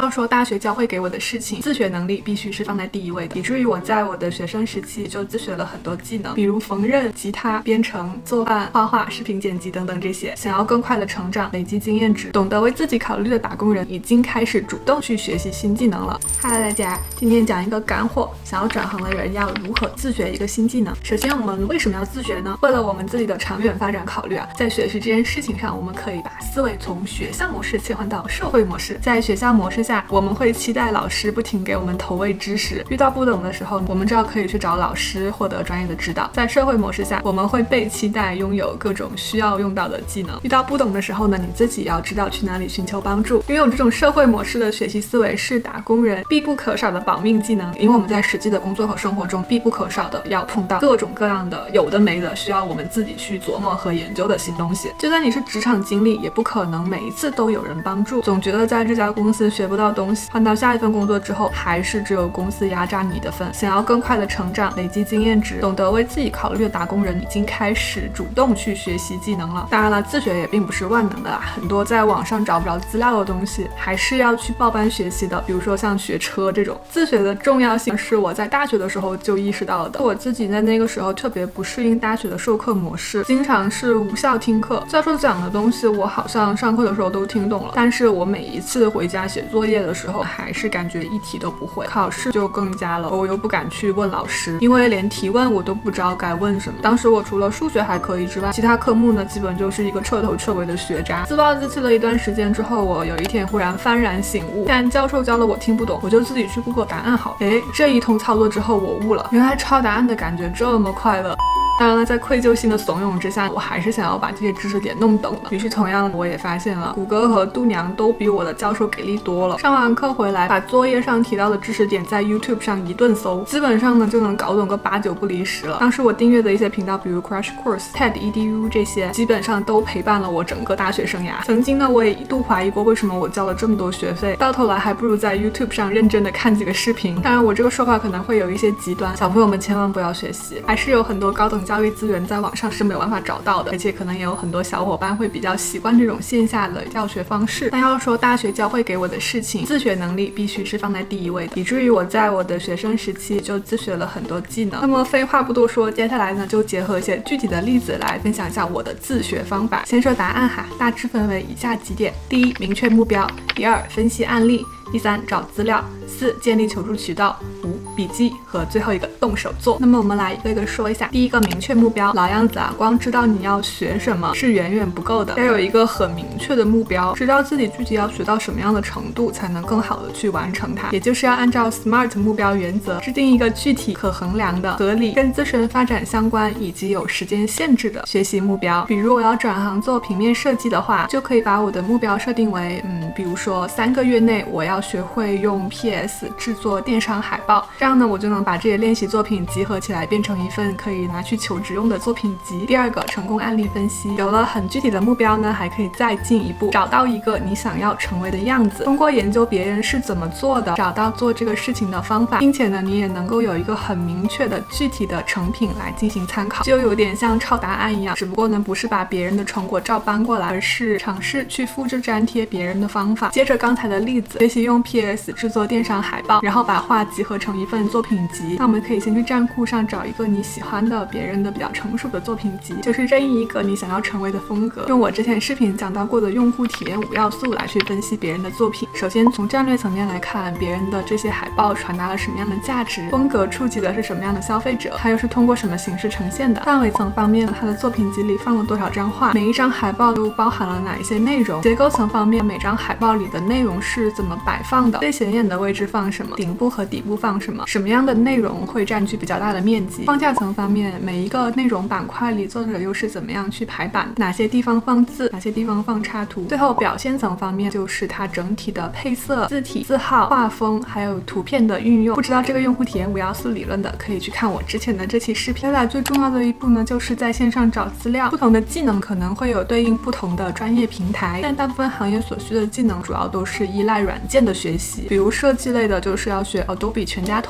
要说大学教会给我的事情，自学能力必须是放在第一位的，以至于我在我的学生时期就自学了很多技能，比如缝纫、吉他、编程、做饭、画画、视频剪辑等等这些。想要更快的成长，累积经验值，懂得为自己考虑的打工人已经开始主动去学习新技能了。Hello 大家，今天讲一个干货，想要转行的人要如何自学一个新技能。首先我们为什么要自学呢？为了我们自己的长远发展考虑啊，在学习这件事情上，我们可以把思维从学校模式切换到社会模式。在学校模式下，我们会期待老师不停给我们投喂知识，遇到不懂的时候，我们知道可以去找老师获得专业的指导。在社会模式下，我们会被期待拥有各种需要用到的技能，遇到不懂的时候呢，你自己要知道去哪里寻求帮助。拥有这种社会模式的学习思维是打工人必不可少的保命技能，因为我们在实际的工作和生活中必不可少的要碰到各种各样的有的没的需要我们自己去琢磨和研究的新东西。就算你是职场经理，也不可能每一次都有人帮助，总觉得在这家公司学不到东西，换到下一份工作之后还是只有公司压榨你的份。想要更快的成长，累积经验值，懂得为自己考虑的打工人已经开始主动去学习技能了。当然了，自学也并不是万能的啦，很多在网上找不着资料的东西还是要去报班学习的，比如说像学车这种。自学的重要性是我在大学的时候就意识到的，我自己在那个时候特别不适应大学的授课模式，经常是无效听课，教授讲的东西我好像上课的时候都听懂了，但是我每一次回家写作业的时候还是感觉一题都不会，考试就更加了，我又不敢去问老师，因为连提问我都不知道该问什么。当时我除了数学还可以之外，其他科目呢基本就是一个彻头彻尾的学渣。自暴自弃了一段时间之后，我有一天忽然幡然醒悟，既然教授教了我听不懂，我就自己去 Google 答案好。这一通操作之后我悟了，原来抄答案的感觉这么快乐。当然了，在愧疚心的怂恿之下，我还是想要把这些知识点弄懂了。于是同样我也发现了，谷歌和度娘都比我的教授给力多了。上完课回来，把作业上提到的知识点在 YouTube 上一顿搜，基本上呢就能搞懂个8、9不离10了。当时我订阅的一些频道，比如 Crash Course、TED、EDU 这些，基本上都陪伴了我整个大学生涯。曾经呢，我也一度怀疑过为什么我交了这么多学费，到头来还不如在 YouTube 上认真的看几个视频。当然我这个说法可能会有一些极端，小朋友们千万不要学习，还是有很多高等教育资源在网上是没有办法找到的，而且可能也有很多小伙伴会比较习惯这种线下的教学方式。但要说大学教会给我的事情，自学能力必须是放在第一位的，以至于我在我的学生时期就自学了很多技能。那么废话不多说，接下来呢就结合一些具体的例子来分享一下我的自学方法。先说答案哈，大致分为以下几点：第一，明确目标；第二，分析案例；第三，找资料；4，建立求助渠道；5，笔记；和最后一个动手做。那么我们来一个一个说一下。第一个，明确目标。老样子啊，光知道你要学什么是远远不够的，要有一个很明确的目标，知道自己具体要学到什么样的程度，才能更好的去完成它。也就是要按照 SMART 目标原则，制定一个具体、可衡量的、合理、跟自身发展相关以及有时间限制的学习目标。比如我要转行做平面设计的话，就可以把我的目标设定为比如说3个月内我要学会用 PS 制作电商海报，这样呢我就能把这些练习作品集合起来，变成一份可以拿去求职用的作品集。第二个，成功案例分析。有了很具体的目标呢，还可以再进一步，找到一个你想要成为的样子，通过研究别人是怎么做的，找到做这个事情的方法，并且呢你也能够有一个很明确的具体的成品来进行参考，就有点像抄答案一样，只不过呢不是把别人的成果照搬过来，而是尝试去复制粘贴别人的方法。接着刚才的例子，学习用 PS 制作电商海报，然后把画集合成一份作品集。那我们可以先去站酷上找一个你喜欢的别人的比较成熟的作品集，就是任意一个你想要成为的风格，用我之前视频讲到过的用户体验5要素来去分析别人的作品。首先从战略层面来看，别人的这些海报传达了什么样的价值，风格触及的是什么样的消费者，它又是通过什么形式呈现的。范围层方面，它的作品集里放了多少张画，每一张海报都包含了哪一些内容。结构层方面，每张海报里的内容是怎么摆放的，最显眼的位置放什么，顶部和底部放什么，什么样的内容会占据比较大的面积。框架层方面，每一个内容板块里作者又是怎么样去排版，哪些地方放字，哪些地方放插图。最后表现层方面，就是它整体的配色、字体、字号、画风，还有图片的运用。不知道这个用户体验5要素理论的，可以去看我之前的这期视频。接下来最重要的一步呢，就是在线上找资料。不同的技能可能会有对应不同的专业平台，但大部分行业所需的技能主要都是依赖软件的学习。比如设计类的，就是要学 Adobe 全家桶。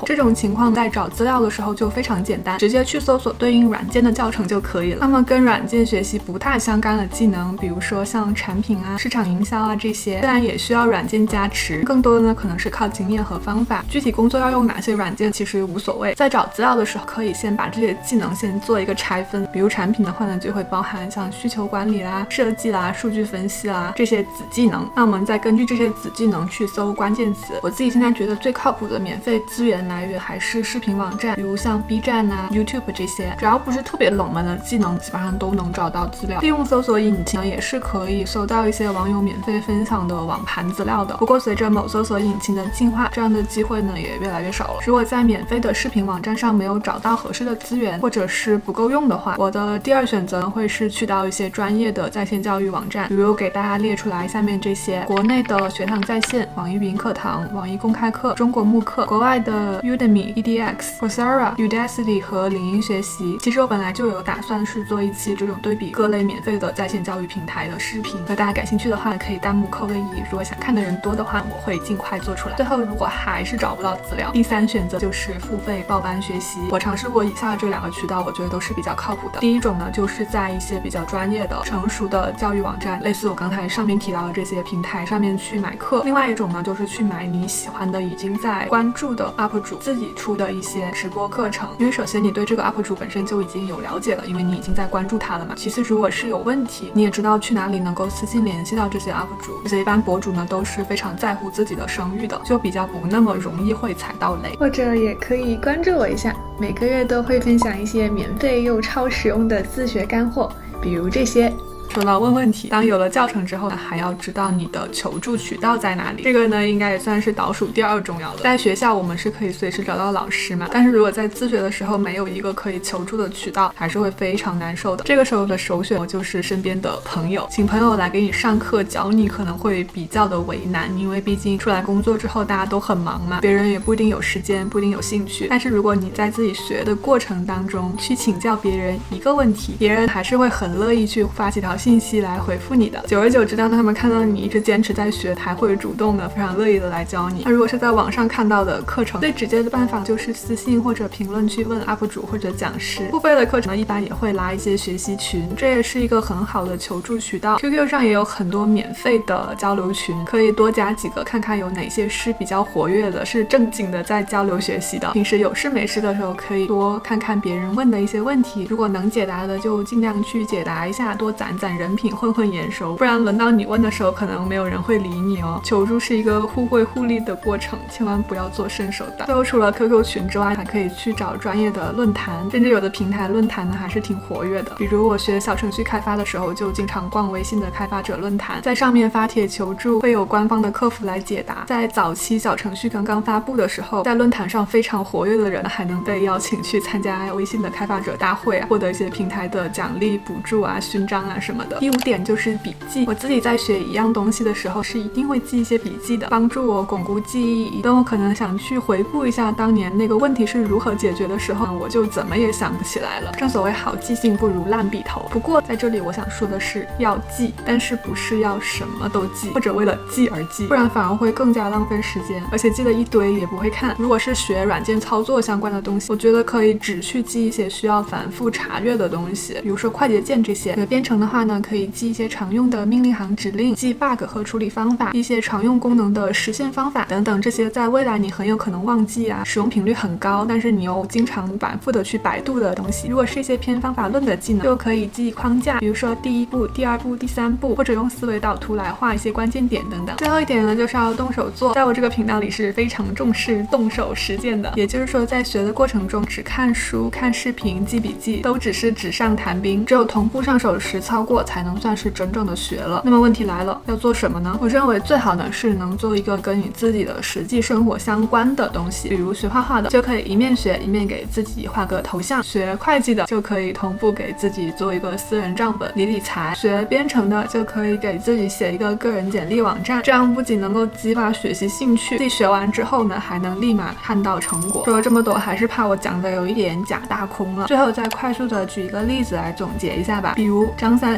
同。这种情况在找资料的时候就非常简单，直接去搜索对应软件的教程就可以了。那么跟软件学习不太相干的技能，比如说像产品啊、市场营销啊这些，虽然也需要软件加持，更多的呢可能是靠经验和方法。具体工作要用哪些软件其实无所谓，在找资料的时候可以先把这些技能先做一个拆分。比如产品的话呢，就会包含像需求管理啦、设计啦、数据分析啦这些子技能。那我们再根据这些子技能去搜关键词。我自己现在觉得最靠谱的免费资源来源还是视频网站，比如像 B 站啊、YouTube 这些，只要不是特别冷门的技能，基本上都能找到资料。利用搜索引擎也是可以搜到一些网友免费分享的网盘资料的。不过随着某搜索引擎的进化，这样的机会呢也越来越少了。如果在免费的视频网站上没有找到合适的资源，或者是不够用的话，我的第二选择会是去到一些专业的在线教育网站，比如给大家列出来下面这些：国内的学堂在线、网易云课堂、网易公开课、中国慕课；国外的 Udemy、EDX、Coursera、Udacity 和领英学习。其实我本来就有打算是做一期这种对比各类免费的在线教育平台的视频，那大家感兴趣的话可以弹幕扣个1，如果想看的人多的话，我会尽快做出来。最后如果还是找不到资料，第三选择就是付费报班学习。我尝试过以下这2个渠道，我觉得都是比较靠谱的。第一种呢，就是在一些比较专业的成熟的教育网站，类似我刚才上面提到的这些平台上面去买课。另外一种呢，就是去买你喜欢的已经在关注的 UP 主自己出的一些直播课程，因为首先你对这个 UP 主本身就已经有了解了，因为你已经在关注他了嘛。其次如果是有问题，你也知道去哪里能够私信联系到这些 UP 主。这些一般博主呢都是非常在乎自己的声誉的，就比较不那么容易会踩到雷。 或者也可以关注我一下，每个月都会分享一些免费又超实用的自学干货，比如这些。 说到问问题，当有了教程之后呢，还要知道你的求助渠道在哪里。这个呢，应该也算是倒数第2重要的。在学校我们是可以随时找到老师嘛，但是如果在自学的时候没有一个可以求助的渠道，还是会非常难受的。这个时候的首选就是身边的朋友，请朋友来给你上课教你，可能会比较的为难，因为毕竟出来工作之后大家都很忙嘛，别人也不一定有时间，不一定有兴趣。但是如果你在自己学的过程当中去请教别人一个问题，别人还是会很乐意去发几条信息来回复你的。久而久之，当他们看到你一直坚持在学，还会主动的非常乐意的来教你。那如果是在网上看到的课程，最直接的办法就是私信或者评论去问 UP 主或者讲师。付费的课程呢，一般也会拉一些学习群，这也是一个很好的求助渠道。QQ 上也有很多免费的交流群，可以多加几个看看有哪些是比较活跃的，是正经的在交流学习的。平时有事没事的时候可以多看看别人问的一些问题，如果能解答的就尽量去解答一下，多攒攒人品，混混眼熟，不然轮到你问的时候可能没有人会理你哦。求助是一个互惠互利的过程，千万不要做伸手党。最后除了 QQ 群之外，还可以去找专业的论坛，甚至有的平台论坛呢还是挺活跃的。比如我学小程序开发的时候，就经常逛微信的开发者论坛，在上面发帖求助，会有官方的客服来解答。在早期小程序刚刚发布的时候，在论坛上非常活跃的人还能被邀请去参加微信的开发者大会啊，获得一些平台的奖励补助啊、勋章啊什么的。第5点就是笔记，我自己在学一样东西的时候是一定会记一些笔记的，帮助我巩固记忆。等我可能想去回顾一下当年那个问题是如何解决的时候，我就怎么也想不起来了。正所谓好记性不如烂笔头。不过在这里我想说的是，要记，但是不是要什么都记，或者为了记而记，不然反而会更加浪费时间，而且记了一堆也不会看。如果是学软件操作相关的东西，我觉得可以只去记一些需要反复查阅的东西，比如说快捷键这些。编程的话呢，可以记一些常用的命令行指令，记 bug 和处理方法，一些常用功能的实现方法等等，这些在未来你很有可能忘记啊，使用频率很高，但是你又经常反复的去百度的东西。如果是一些偏方法论的技能，就可以记框架，比如说第1步、第2步、第3步，或者用思维导图来画一些关键点等等。最后一点呢，就是要动手做。在我这个频道里是非常重视动手实践的，也就是说在学的过程中，只看书、看视频、记笔记都只是纸上谈兵，只有同步上手实操过才能算是真正的学了。那么问题来了，要做什么呢？我认为最好呢是能做一个跟你自己的实际生活相关的东西，比如学画画的就可以一面学一面给自己画个头像，学会计的就可以同步给自己做一个私人账本理财，学编程的就可以给自己写一个个人简历网站，这样不仅能够激发学习兴趣，自己学完之后呢还能立马看到成果。说了这么多，还是怕我讲的有一点假大空了，最后再快速的举一个例子来总结一下吧。比如张三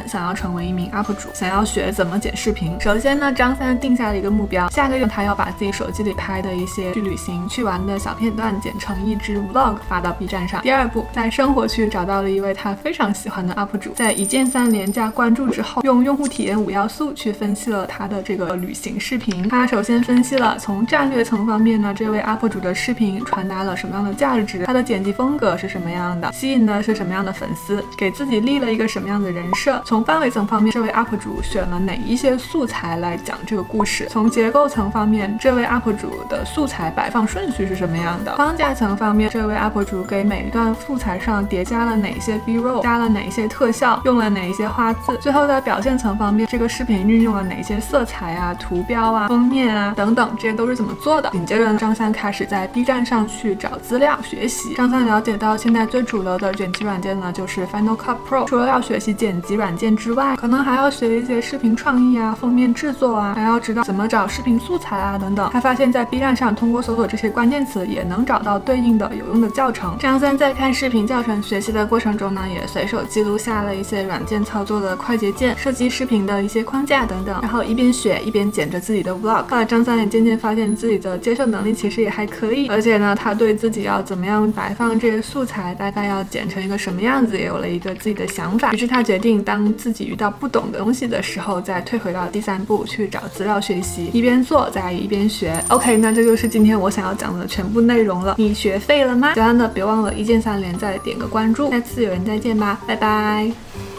想要成为一名 UP 主，想要学怎么剪视频。首先呢，张三定下了一个目标，下个月他要把自己手机里拍的一些去旅行去玩的小片段剪成一支 vlog 发到 B 站上。第二步，在生活区找到了一位他非常喜欢的 UP 主，在一键3连加关注之后，用用户体验5要素去分析了他的这个旅行视频。他首先分析了从战略层方面呢，这位 UP 主的视频传达了什么样的价值，他的剪辑风格是什么样的，吸引的是什么样的粉丝，给自己立了一个什么样的人设。从范围层方面，这位 UP 主选了哪一些素材来讲这个故事。从结构层方面，这位 UP 主的素材摆放顺序是什么样的。框架层方面，这位 UP 主给每一段素材上叠加了哪些 B-roll， 加了哪些特效，用了哪一些花字。最后在表现层方面，这个视频运用了哪些色彩啊、图标啊、封面啊等等，这些都是怎么做的。紧接着张三开始在 B 站上去找资料学习。张三了解到现在最主流的剪辑软件呢就是 Final Cut Pro， 除了要学习剪辑软件之外，可能还要学一些视频创意啊、封面制作啊，还要知道怎么找视频素材啊等等。他发现在 B 站上通过搜索这些关键词也能找到对应的有用的教程。张三在看视频教程学习的过程中呢，也随手记录下了一些软件操作的快捷键、设计视频的一些框架等等，然后一边学一边剪着自己的 vlog。后来张三也渐渐发现自己的接受能力其实也还可以，而且呢，他对自己要怎么样摆放这些素材，大概要剪成一个什么样子，也有了一个自己的想法。于是他决定，当自己遇到不懂的东西的时候，再退回到第3步去找资料学习，一边做再一边学。OK， 那这就是今天我想要讲的全部内容了。你学废了吗？喜欢的别忘了一键3连，再点个关注。下次有缘再见吧，拜拜。